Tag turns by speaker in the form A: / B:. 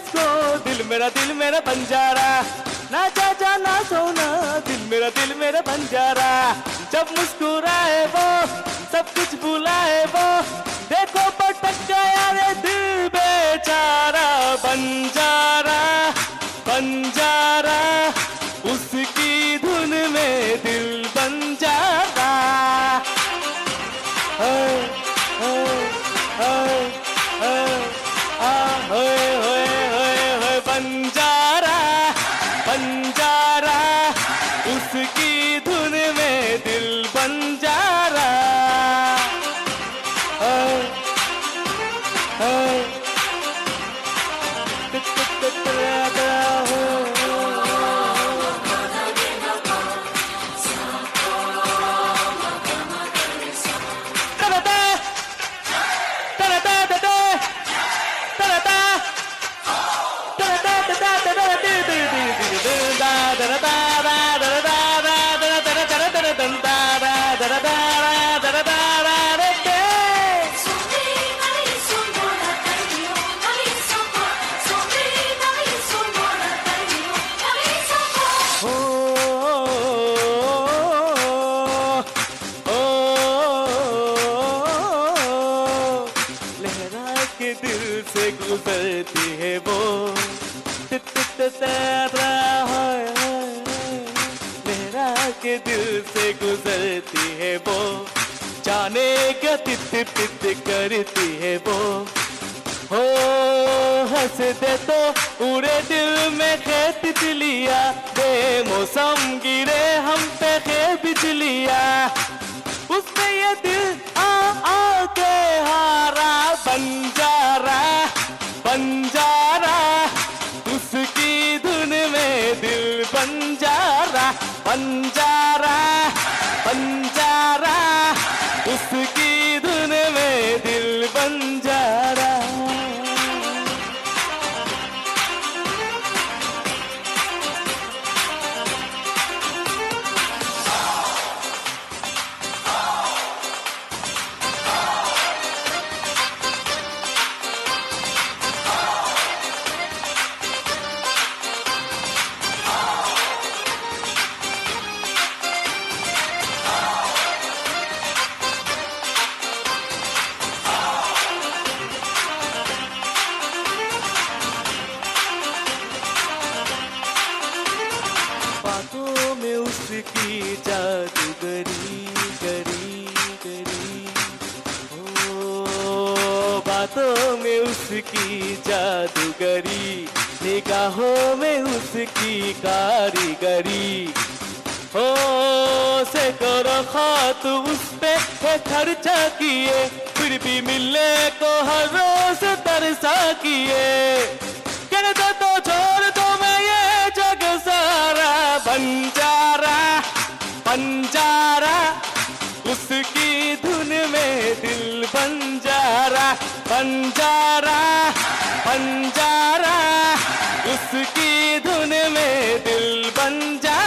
A: इसको, दिल मेरा बंजारा, ना चाचा ना सोना, दिल मेरा बंजारा। जब मुस्कुराए वो, सब कुछ भुलाए वो, देखो पटक गया रे दिल बेचारा। बंजारा बंजारा, उसकी धुन में दिल बंजारा। बंजारा बंजारा, उसकी धुन में दिल बंजारा। दिल से गुजरती है वो, लहरा के दिल से गुजरती है वो, जाने क्या तित तित करती है वो। हो हंस दे तो उड़े दिल में खे तितलिया, बेमौसम गिरे हम पे खे बिजलिया, उसपे ये दिल आ के हारा। बंजारा बंजारा, उसकी धुन में दिल बंजारा। बंजारा बंजारा, उसकी धुन में दिल बंजारा। बातों में उसकी जादूगरी गरी गरी, ओ बातों में उसकी जादूगरी, निगाहों में उसकी कारीगरी। हो से करो खात उस पे है खर्चा किए, फिर भी मिलने को हर रोज तरसा किए। कह दो तो छोड़ दो मैं ये जग सारा। बंजारा बंजारा, उसकी धुन में दिल बंजारा। बंजारा बंजारा, उसकी धुन में दिल बंजारा।